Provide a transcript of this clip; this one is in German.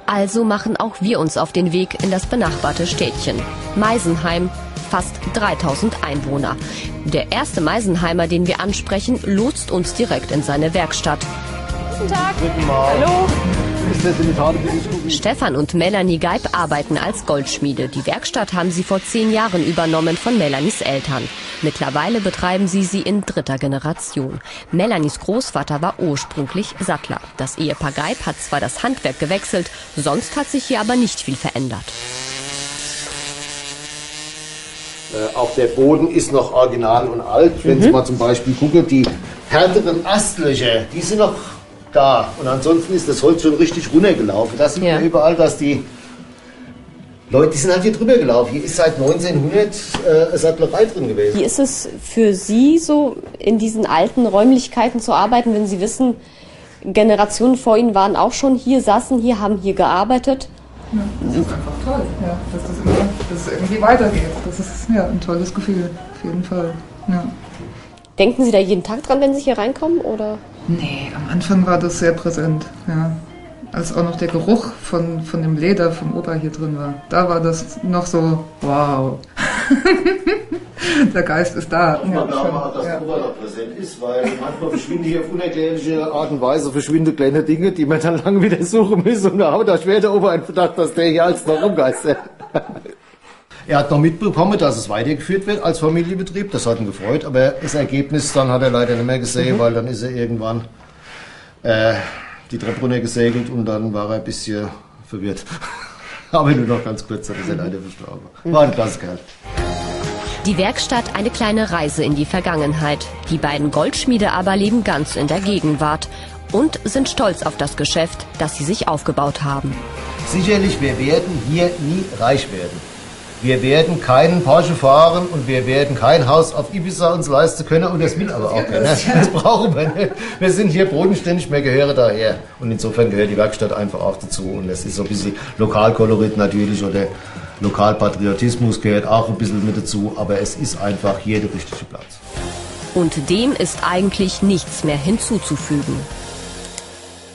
Also machen auch wir uns auf den Weg in das benachbarte Städtchen Meisenheim, fast 3000 Einwohner. Der erste Meisenheimer, den wir ansprechen, lotst uns direkt in seine Werkstatt. Guten Tag. Hallo. Stefan und Melanie Geib arbeiten als Goldschmiede. Die Werkstatt haben sie vor 10 Jahren übernommen von Melanies Eltern. Mittlerweile betreiben sie in 3. Generation. Melanies Großvater war ursprünglich Sattler. Das Ehepaar Geib hat zwar das Handwerk gewechselt, sonst hat sich hier aber nicht viel verändert. Auch der Boden ist noch original und alt. Wenn Sie mal zum Beispiel gucken, die härteren Astlöcher, die sind noch da. Und ansonsten ist das Holz schon richtig runtergelaufen. Da sieht man überall, dass die Leute, die sind halt hier drüber gelaufen. Hier ist seit 1900 eine Sattlerei drin gewesen. Wie ist es für Sie so, in diesen alten Räumlichkeiten zu arbeiten, wenn Sie wissen, Generationen vor Ihnen waren auch schon hier, saßen hier, haben hier gearbeitet? Ja, das ist einfach toll, ja, dass es irgendwie weitergeht. Das ist ja ein tolles Gefühl, auf jeden Fall. Ja. Denken Sie da jeden Tag dran, wenn Sie hier reinkommen? Oder? Nee, am Anfang war das sehr präsent, ja. Als auch noch der Geruch von dem Leder vom Opa hier drin war. Da war das noch so, wow. Der Geist ist da. Ich glaube auch, dass der Opa noch präsent ist, weil manchmal verschwinden hier auf unerklärliche Art und Weise kleine Dinge, die man dann lange wieder suchen muss. Und da haut da schwer der Opa einen Verdacht, dass der hier alles noch rumgeistert. Er hat noch mitbekommen, dass es weitergeführt wird als Familienbetrieb. Das hat ihn gefreut. Aber das Ergebnis dann hat er leider nicht mehr gesehen, weil dann ist er irgendwann die Treppe runtergesegelt und dann war er ein bisschen verwirrt. Aber nur noch ganz kurz, dann ist er leider verstorben. War ein klasse Kerl. Die Werkstatt eine kleine Reise in die Vergangenheit. Die beiden Goldschmiede aber leben ganz in der Gegenwart und sind stolz auf das Geschäft, das sie sich aufgebaut haben. Sicherlich, wir werden hier nie reich werden. Wir werden keinen Porsche fahren und wir werden kein Haus auf Ibiza uns leisten können und das will aber auch keiner. Das brauchen wir nicht. Wir sind hier bodenständig, wir gehören daher. Und insofern gehört die Werkstatt einfach auch dazu. Und das ist so ein bisschen Lokalkolorit natürlich oder Lokalpatriotismus gehört auch ein bisschen mit dazu. Aber es ist einfach hier der richtige Platz. Und dem ist eigentlich nichts mehr hinzuzufügen.